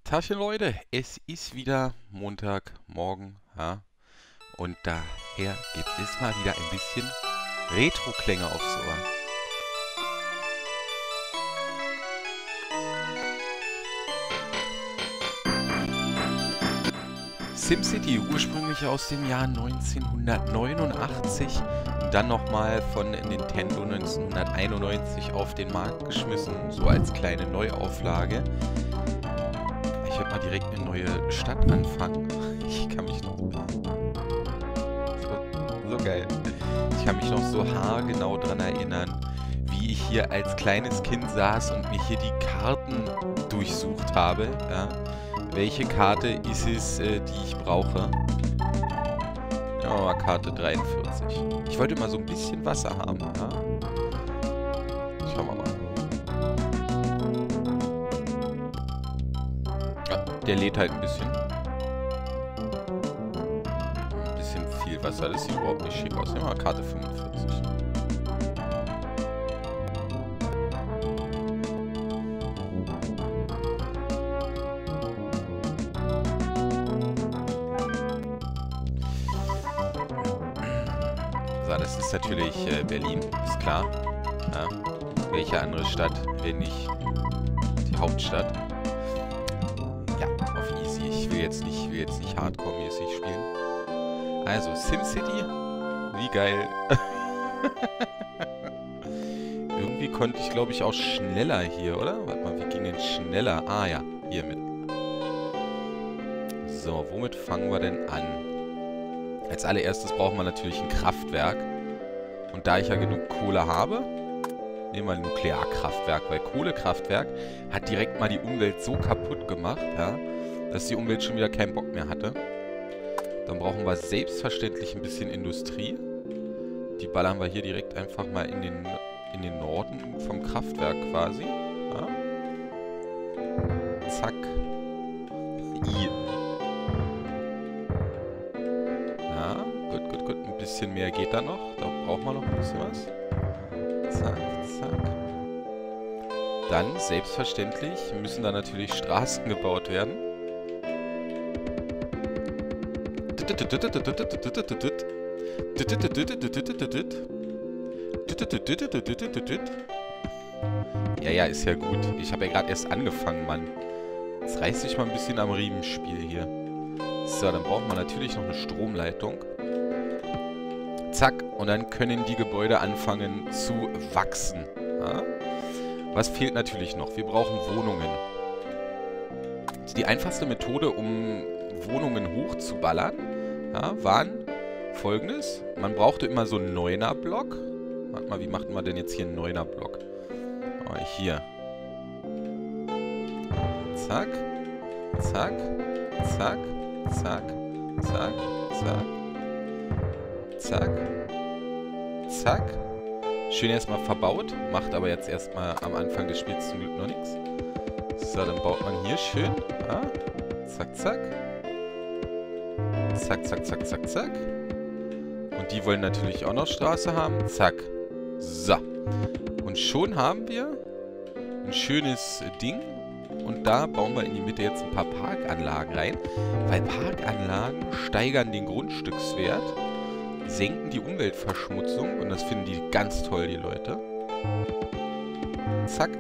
Tagchen Leute, es ist wieder Montagmorgen, ja, und daher gibt es mal wieder ein bisschen Retro-Klänge aufs Ohr. SimCity, ursprünglich aus dem Jahr 1989 und dann nochmal von Nintendo 1991 auf den Markt geschmissen, so als kleine Neuauflage. Ich werde mal direkt eine neue Stadt anfangen. Ich kann mich noch... So geil. Ich kann mich noch so haargenau dran erinnern, wie ich hier als kleines Kind saß und mir hier die Karten durchsucht habe. Ja. Welche Karte ist es, die ich brauche? Ja, mal Karte 43. Ich wollte mal so ein bisschen Wasser haben. Ja. Schauen wir mal. Ja, der lädt halt ein bisschen. Ein bisschen viel Wasser, das sieht überhaupt nicht schick aus. Nehmen wir mal Karte 45. So, das ist natürlich Berlin, ist klar. Ja. Welche andere Stadt, wenn nicht die Hauptstadt? Ja, auf easy. Ich will jetzt nicht hardcore-mäßig spielen. Also, SimCity. Wie geil. Irgendwie konnte ich, glaube ich, auch schneller hier, oder? Warte mal, wie ging denn schneller? Ah ja, hiermit. So, womit fangen wir denn an? Als allererstes brauchen wir natürlich ein Kraftwerk. Und da ich ja genug Kohle habe, nehmen wir ein Nuklearkraftwerk, weil Kohlekraftwerk hat direkt mal die Umwelt so kaputt gemacht, ja, dass die Umwelt schon wieder keinen Bock mehr hatte. Dann brauchen wir selbstverständlich ein bisschen Industrie. Die ballern wir hier direkt einfach mal in den Norden vom Kraftwerk quasi. Ja. Zack. Ja, gut. Ein bisschen mehr geht da noch. Da braucht man noch ein bisschen was. Zack. Dann, selbstverständlich, müssen da natürlich Straßen gebaut werden. Ja, ist ja gut. Ich habe ja gerade erst angefangen, Mann. Jetzt reißt sich mal ein bisschen am Riemenspiel hier. So, dann brauchen wir natürlich noch eine Stromleitung. Zack, und dann können die Gebäude anfangen zu wachsen. Ja? Was fehlt natürlich noch? Wir brauchen Wohnungen. Die einfachste Methode, um Wohnungen hochzuballern, ja, waren folgendes. Man brauchte immer so einen Neuner-Block. Warte mal, wie macht man denn jetzt hier einen Neuner-Block? Oh, hier. Zack. Schön erstmal verbaut, macht aber jetzt erstmal am Anfang des Spiels zum Glück noch nichts. So, dann baut man hier schön. Ja. Zack. Und die wollen natürlich auch noch Straße haben. Zack. So. Und schon haben wir ein schönes Ding. Und da bauen wir in die Mitte jetzt ein paar Parkanlagen rein. Weil Parkanlagen steigern den Grundstückswert, senken die Umweltverschmutzung. Und das finden die ganz toll, die Leute. Zack.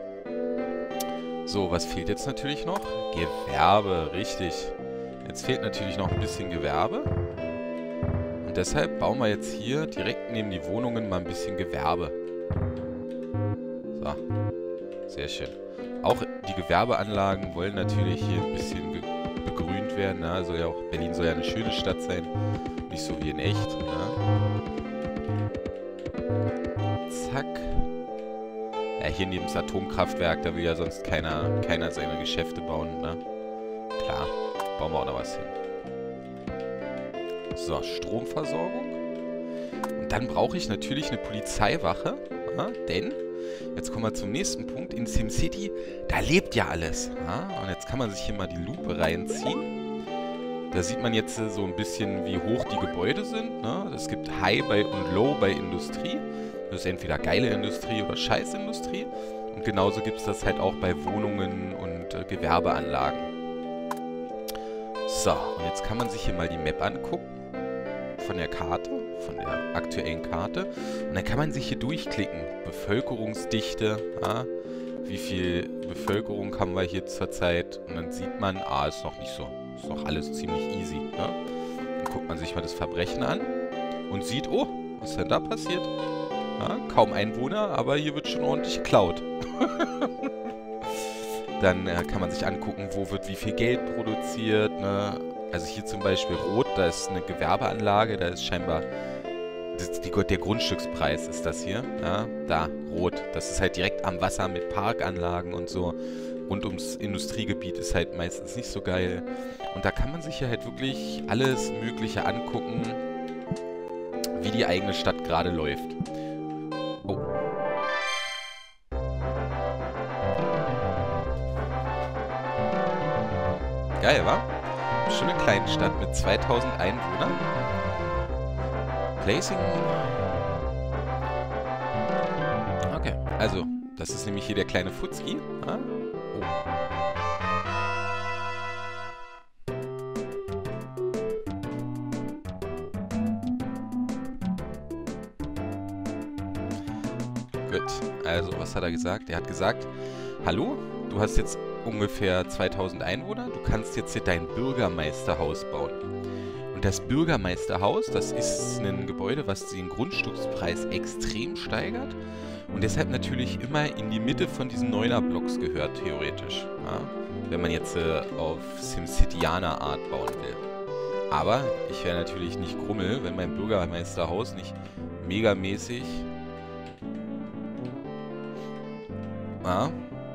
So, was fehlt jetzt natürlich noch? Gewerbe, richtig. Jetzt fehlt natürlich noch ein bisschen Gewerbe. Und deshalb bauen wir jetzt hier direkt neben die Wohnungen mal ein bisschen Gewerbe. So. Sehr schön. Auch die Gewerbeanlagen wollen natürlich hier ein bisschen begrünt werden. Ne? Also ja, auch Berlin soll ja eine schöne Stadt sein. Nicht so wie in echt. Ne? Zack. Ja, hier neben das Atomkraftwerk, da will ja sonst keiner seine Geschäfte bauen. Ne? Klar, bauen wir auch noch was hin. So, Stromversorgung. Und dann brauche ich natürlich eine Polizeiwache. Ja? Denn... Jetzt kommen wir zum nächsten Punkt. In SimCity, da lebt ja alles. Ja? Und jetzt kann man sich hier mal die Lupe reinziehen. Da sieht man jetzt so ein bisschen, wie hoch die Gebäude sind. Ne? Es gibt High und Low bei Industrie. Das ist entweder geile Industrie oder Scheißindustrie. Und genauso gibt es das halt auch bei Wohnungen und Gewerbeanlagen. So, und jetzt kann man sich hier mal die Map angucken. Von der Karte, von der aktuellen Karte. Und dann kann man sich hier durchklicken. Bevölkerungsdichte, ja, wie viel Bevölkerung haben wir hier zurzeit? Und dann sieht man, ist noch nicht so. Ist noch alles ziemlich easy. Ne? Dann guckt man sich mal das Verbrechen an und sieht, oh, was ist denn da passiert? Ja, kaum Einwohner, aber hier wird schon ordentlich geklaut. Dann kann man sich angucken, wo wird wie viel Geld produziert. Ne? Also hier zum Beispiel rot, da ist eine Gewerbeanlage, da ist scheinbar... der Grundstückspreis ist das hier. Ja, da, rot. Das ist halt direkt am Wasser mit Parkanlagen und so. Rund ums Industriegebiet ist halt meistens nicht so geil. Und da kann man sich ja halt wirklich alles Mögliche angucken, wie die eigene Stadt gerade läuft. Oh. Geil, wa? Schon eine kleine Stadt mit 2000 Einwohnern. Placing. Okay, also, das ist nämlich hier der kleine Futzki. Ah? Oh. Gut, also, was hat er gesagt? Er hat gesagt, hallo, du hast jetzt ungefähr 2000 Einwohner, du kannst jetzt hier dein Bürgermeisterhaus bauen. Und das Bürgermeisterhaus, das ist ein Gebäude, was den Grundstückspreis extrem steigert und deshalb natürlich immer in die Mitte von diesen Neuner-Blocks gehört, theoretisch. Ja? Wenn man jetzt auf SimCity-Aner Art bauen will. Aber ich wäre natürlich nicht Grummel, wenn mein Bürgermeisterhaus nicht megamäßig... Ja.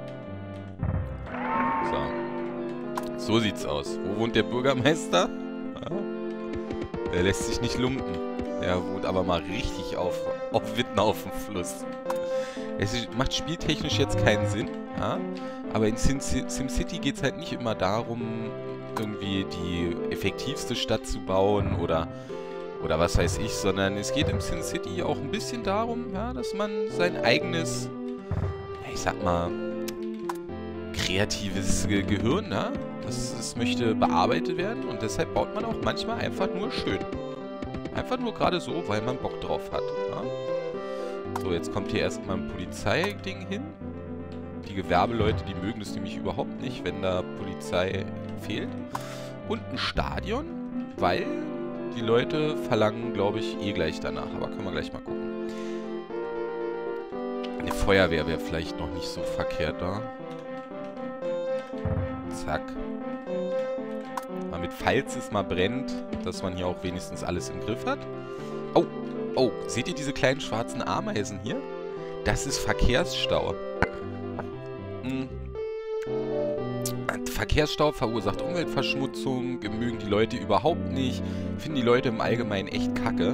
So sieht's aus. Wo wohnt der Bürgermeister? Ja. Der lässt sich nicht lumpen. Der wohnt aber mal richtig auf Witten auf dem Fluss. Es macht spieltechnisch jetzt keinen Sinn, ja? Aber in SimCity geht es halt nicht immer darum, irgendwie die effektivste Stadt zu bauen oder was weiß ich, sondern es geht im SimCity auch ein bisschen darum, ja, dass man sein eigenes, ich sag mal, kreatives Gehirn, ja, das möchte bearbeitet werden und deshalb baut man auch manchmal einfach nur schön. Einfach nur gerade so, weil man Bock drauf hat. Ja? So, jetzt kommt hier erstmal ein Polizeiding hin. Die Gewerbeleute, die mögen es nämlich überhaupt nicht, wenn da Polizei fehlt. Und ein Stadion, weil die Leute verlangen, glaube ich, eh gleich danach. Aber können wir gleich mal gucken. Eine Feuerwehr wäre vielleicht noch nicht so verkehrt da. Zack. Damit, falls es mal brennt, dass man hier auch wenigstens alles im Griff hat. Oh, oh, seht ihr diese kleinen schwarzen Ameisen hier? Das ist Verkehrsstau. Verkehrsstau verursacht Umweltverschmutzung, mögen die Leute überhaupt nicht, finden die Leute im Allgemeinen echt kacke.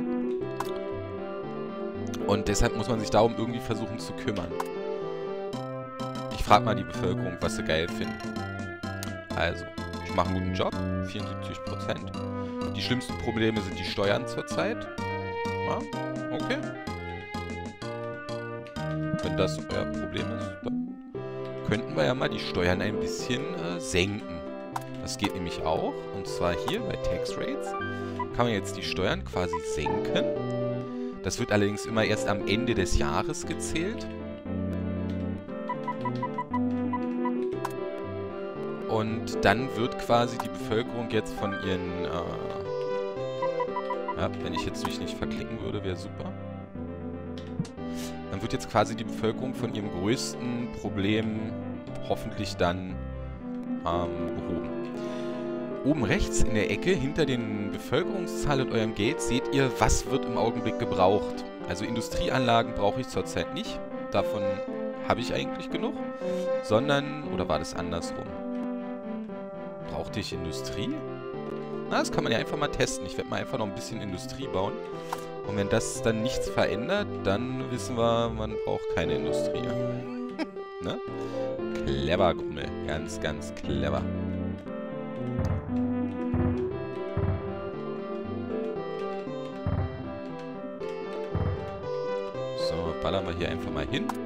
Und deshalb muss man sich darum irgendwie versuchen zu kümmern. Ich frage mal die Bevölkerung, was sie geil finden. Also, ich mache einen guten Job, 74%. Die schlimmsten Probleme sind die Steuern zurzeit. Ja, okay. Wenn das euer Problem ist, dann könnten wir ja mal die Steuern ein bisschen senken. Das geht nämlich auch, und zwar hier bei Tax Rates kann man jetzt die Steuern quasi senken. Das wird allerdings immer erst am Ende des Jahres gezählt. Und dann wird quasi die Bevölkerung jetzt von ihren... ja, wenn ich jetzt mich nicht verklicken würde, wäre super. Dann wird jetzt quasi die Bevölkerung von ihrem größten Problem hoffentlich dann behoben. Oben rechts in der Ecke, hinter den Bevölkerungszahlen und eurem Geld, seht ihr, was wird im Augenblick gebraucht. Also Industrieanlagen brauche ich zurzeit nicht. Davon habe ich eigentlich genug. Sondern, oder war das andersrum? Brauchte ich Industrie? Na, das kann man ja einfach mal testen. Ich werde mal einfach noch ein bisschen Industrie bauen. Und wenn das dann nichts verändert, dann wissen wir, man braucht keine Industrie. Ne? Clever, Grummel. Ganz, ganz clever. So, ballern wir hier einfach mal hin.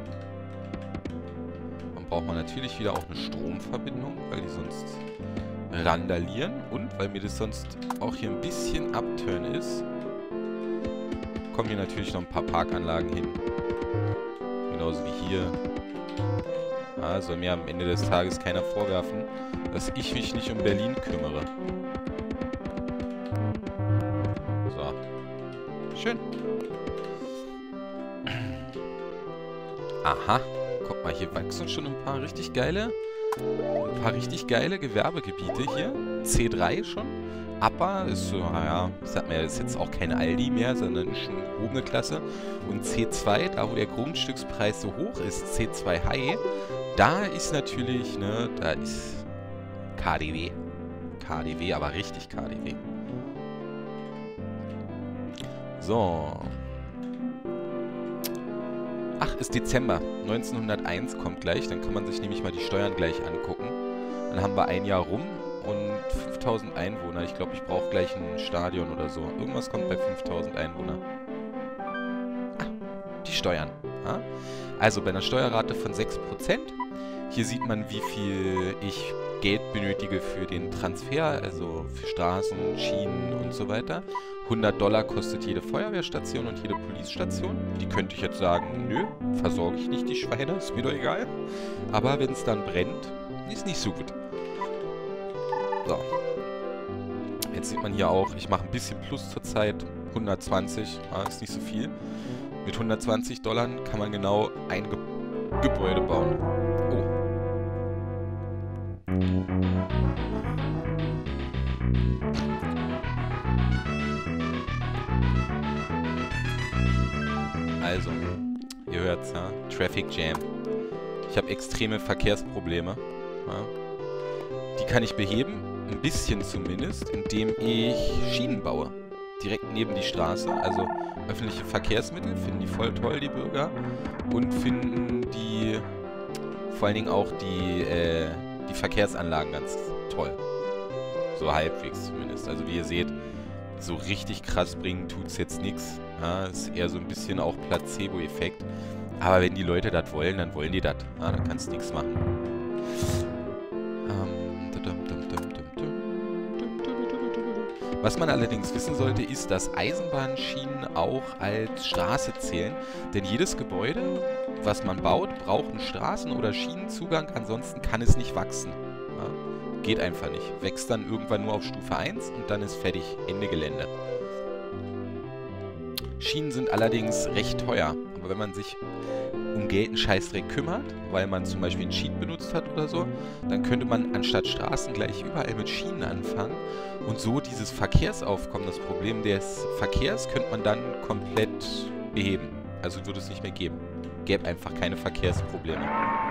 Dann braucht man natürlich wieder auch eine Stromverbindung, weil die sonst randalieren. Und, weil mir das sonst auch hier ein bisschen Upturn ist, kommen hier natürlich noch ein paar Parkanlagen hin. Genauso wie hier. Soll mir am Ende des Tages keiner vorwerfen, dass ich mich nicht um Berlin kümmere. So. Schön. Aha. Guck mal, hier wachsen schon ein paar richtig geile Gewerbegebiete hier. C3 schon. Upper ist so, naja, ich sag mal, ist jetzt auch kein Aldi mehr, sondern schon gehobene Klasse. Und C2, da wo der Grundstückspreis so hoch ist, C2 High, da ist natürlich, ne, da ist KaDeWe. KaDeWe, aber richtig KaDeWe. So. Ach, ist Dezember. 1901 kommt gleich. Dann kann man sich nämlich mal die Steuern gleich angucken. Dann haben wir ein Jahr rum und 5000 Einwohner. Ich glaube, ich brauche gleich ein Stadion oder so. Irgendwas kommt bei 5000 Einwohner. Ah, die Steuern. Ja? Also bei einer Steuerrate von 6%. Hier sieht man, wie viel ich Geld benötige für den Transfer, also für Straßen, Schienen und so weiter. $100 kostet jede Feuerwehrstation und jede Police-Station. Die könnte ich jetzt sagen, nö, versorge ich nicht die Schweine, ist mir doch egal. Aber wenn es dann brennt, ist nicht so gut. So. Jetzt sieht man hier auch, ich mache ein bisschen Plus zur Zeit. 120, ist nicht so viel. Mit $120 kann man genau ein Gebäude bauen. Oh. Also, ihr hört's, ja? Traffic Jam. Ich habe extreme Verkehrsprobleme. Ja? Die kann ich beheben, ein bisschen zumindest, indem ich Schienen baue. Direkt neben die Straße. Also öffentliche Verkehrsmittel finden die voll toll, die Bürger. Und finden die vor allen Dingen auch die Verkehrsanlagen ganz toll. So halbwegs zumindest. Also wie ihr seht, so richtig krass bringen tut's jetzt nichts. Ja, ist eher so ein bisschen auch Placebo-Effekt. Aber wenn die Leute das wollen, dann wollen die das. Ja, da kannst du nichts machen. Was man allerdings wissen sollte, ist, dass Eisenbahnschienen auch als Straße zählen. Denn jedes Gebäude, was man baut, braucht einen Straßen- oder Schienenzugang. Ansonsten kann es nicht wachsen. Ja, geht einfach nicht. Wächst dann irgendwann nur auf Stufe 1 und dann ist fertig. Ende Gelände. Schienen sind allerdings recht teuer. Aber wenn man sich um Geld einen Scheißdreck kümmert, weil man zum Beispiel einen Cheat benutzt hat oder so, dann könnte man anstatt Straßen gleich überall mit Schienen anfangen und so dieses Verkehrsaufkommen, das Problem des Verkehrs, könnte man dann komplett beheben. Also würde es nicht mehr geben. Gäbe einfach keine Verkehrsprobleme.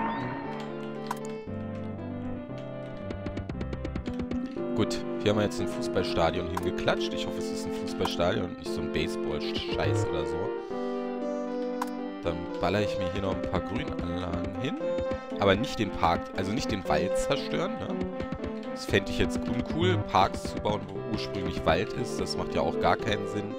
Gut, hier haben wir jetzt ein Fußballstadion hingeklatscht. Ich hoffe, es ist ein Fußballstadion und nicht so ein Baseball-Scheiß oder so. Dann baller ich mir hier noch ein paar Grünanlagen hin. Aber nicht den Park, also nicht den Wald zerstören, ne? Das fände ich jetzt uncool, Parks zu bauen, wo ursprünglich Wald ist. Das macht ja auch gar keinen Sinn.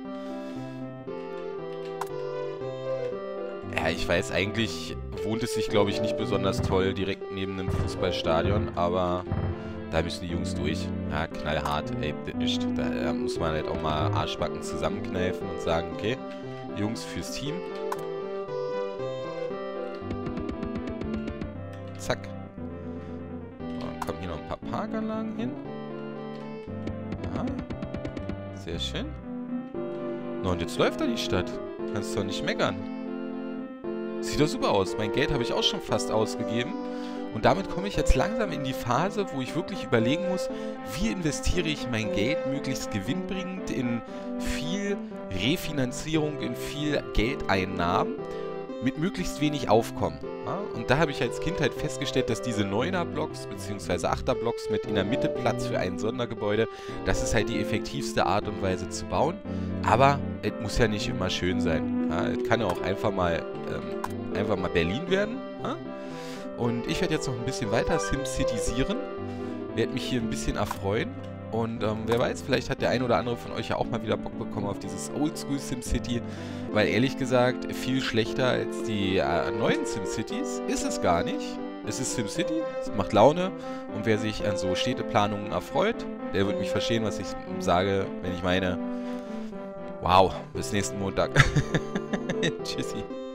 Ja, ich weiß, eigentlich wohnt es sich, glaube ich, nicht besonders toll direkt neben einem Fußballstadion, aber da müssen die Jungs durch. Ja, knallhart, ey, da muss man halt auch mal Arschbacken zusammenkneifen und sagen, okay, Jungs fürs Team. Zack. Dann kommen hier noch ein paar Parkanlagen hin. Ja. Sehr schön. Na, und jetzt läuft da die Stadt. Kannst du doch nicht meckern. Sieht doch super aus. Mein Geld habe ich auch schon fast ausgegeben. Und damit komme ich jetzt langsam in die Phase, wo ich wirklich überlegen muss, wie investiere ich mein Geld möglichst gewinnbringend in viel Refinanzierung, in viel Geldeinnahmen mit möglichst wenig Aufkommen. Ja? Und da habe ich als Kind halt festgestellt, dass diese 9er-Blocks bzw. 8er-Blocks mit in der Mitte Platz für ein Sondergebäude, das ist halt die effektivste Art und Weise zu bauen. Aber es muss ja nicht immer schön sein. Ja? Es kann ja auch einfach mal Berlin werden. Ja? Und ich werde jetzt noch ein bisschen weiter SimCityisieren. Werde mich hier ein bisschen erfreuen. Und wer weiß, vielleicht hat der ein oder andere von euch ja auch mal wieder Bock bekommen auf dieses Oldschool SimCity. Weil ehrlich gesagt, viel schlechter als die neuen SimCities ist es gar nicht. es ist SimCity, es macht Laune. Und wer sich an so Städteplanungen erfreut, der wird mich verstehen, was ich sage, wenn ich meine, wow, bis nächsten Montag. Tschüssi.